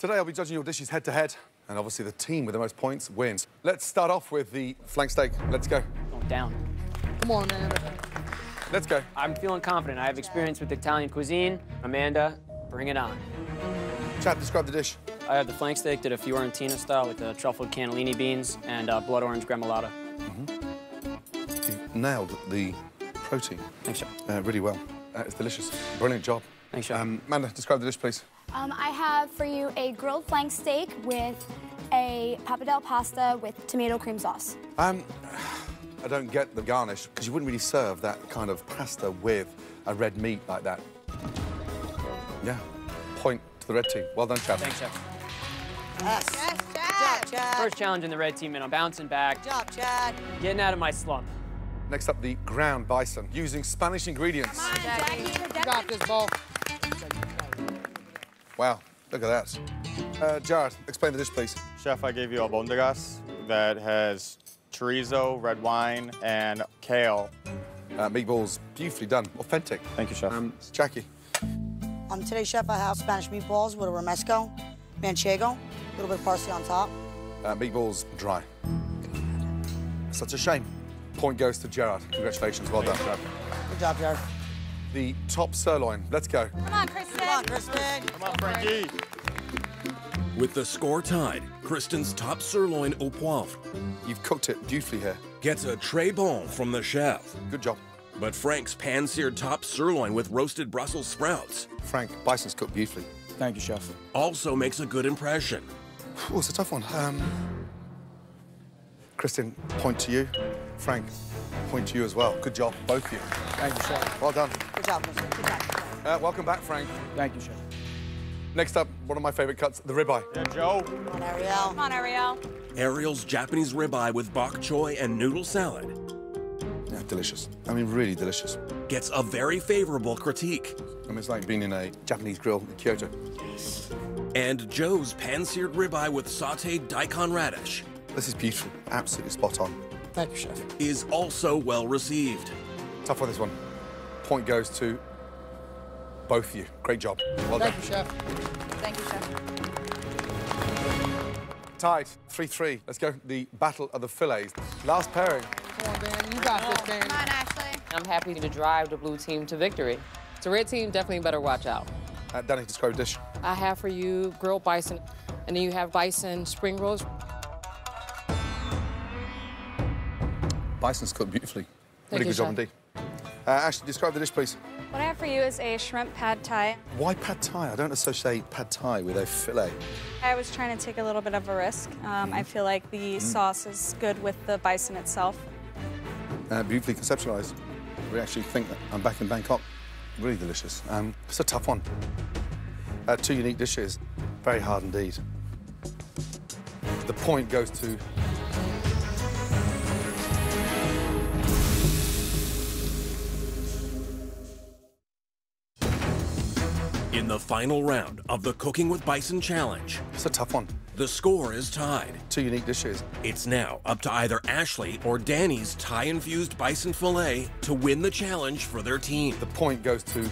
Today I'll be judging your dishes head-to-head, and obviously the team with the most points wins. Let's start off with the flank steak. Let's go. Oh, down. Come on, man. Let's go. I'm feeling confident. I have experience with Italian cuisine. Amanda, bring it on. Chad, describe the dish. I have the flank steak, did a Fiorentina style with the truffled cannellini beans and blood orange gremolata. You've nailed the protein. Thanks, Chef. Really well. It's delicious. Brilliant job. Thanks, Chef. Amanda, describe the dish, please. I have for you a grilled flank steak with a pappardelle pasta with tomato cream sauce. I don't get the garnish, because you wouldn't really serve that kind of pasta with a red meat like that. Yeah. Point to the red team. Well done, Chad. Thanks, Chef. Yes. Yes, Good Chad. job, Chad. First challenge in the red team, and I'm bouncing back. Good job, Chad. Getting out of my slump. Next up, the ground bison, using Spanish ingredients. Come on, Jackie. You got this, ball. Wow, look at that. Jared, explain the dish, please. Chef, I gave you albondigas that has chorizo, red wine, and kale. Meatballs, beautifully done, authentic. Thank you, Chef. Jackie. Today, Chef, I have Spanish meatballs with a romesco, manchego, a little bit of parsley on top. Meatballs, dry. Such a shame. Point goes to Gerard. Congratulations, well done. Good job, Jared. The top sirloin, let's go. Come on, Kristen. Come on, Kristen. Come on, Frankie. With the score tied, Kristen's top sirloin au poivre You've cooked it beautifully here. gets a très bon from the chef. Good job. But Frank's pan-seared top sirloin with roasted Brussels sprouts Frank, bison's cooked beautifully. Thank you, Chef. also makes a good impression. Oh, it's a tough one. Kristen, point to you. Frank, point to you as well. Good job, both of you. Thank you, Chef. Well done. Good job, Kristen. Good job. Welcome back, Frank. Thank you, Chef. Next up, one of my favorite cuts, the ribeye. Yeah, Joe. Come on, Ariel. Come on, Ariel. Ariel's Japanese ribeye with bok choy and noodle salad Yeah, delicious. I mean, really delicious. gets a very favorable critique. I mean, it's like being in a Japanese grill in Kyoto. And Joe's pan-seared ribeye with sautéed daikon radish This is beautiful, absolutely spot on. Thank you, Chef. is also well received. Tough one, this one. Point goes to both of you. Great job. Well Thank done. you, Chef. Thank you, Chef. Tied, 3-3. Let's go, the battle of the fillets. Last pairing. Come on, Danny. You got this, Danny. Come on, Ashley. I'm happy to drive the blue team to victory. The red team definitely better watch out. Danny, describe the dish. I have for you grilled bison, and then you have bison spring rolls. Bison's cooked beautifully. Thank Really you, good job Chef. indeed. Ashley, describe the dish, please. What I have for you is a shrimp pad thai. Why pad thai? I don't associate pad thai with a fillet. I was trying to take a little bit of a risk. I feel like the sauce is good with the bison itself. Beautifully conceptualized. We actually think that I'm back in Bangkok. Really delicious. It's a tough one. Two unique dishes. Very hard indeed. The point goes to... In the final round of the Cooking with Bison Challenge, It's a tough one. the score is tied. Two unique dishes. It's now up to either Ashley or Danny's Thai-infused bison fillet to win the challenge for their team. The point goes to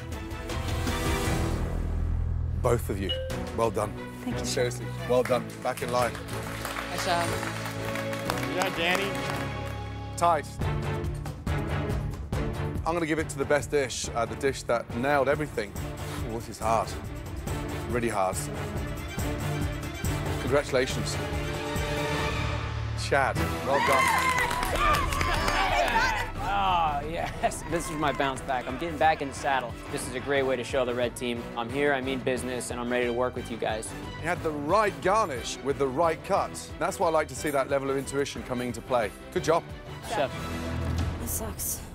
both of you. Well done. Thank you. Seriously, well done. Back in line. Nice job. Yeah, Danny. Tied. I'm going to give it to the best dish, the dish that nailed everything. Oh, this is hard. Really hard. Congratulations. Chad, well done. Oh, yes. This is my bounce back. I'm getting back in the saddle. This is a great way to show the red team I'm here, I mean business, and I'm ready to work with you guys. You had the right garnish with the right cut. That's why I like to see that level of intuition coming into play. Good job. Chef. This sucks.